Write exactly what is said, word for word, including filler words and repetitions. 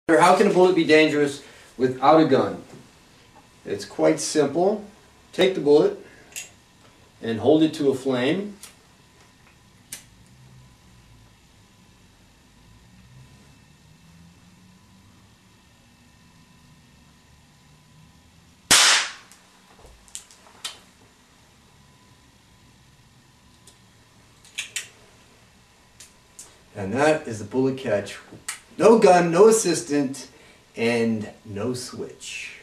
How can a bullet be dangerous without a gun? It's quite simple. Take the bullet and hold it to a flame. And that is the bullet catch. No gun, no assistant, and no switch.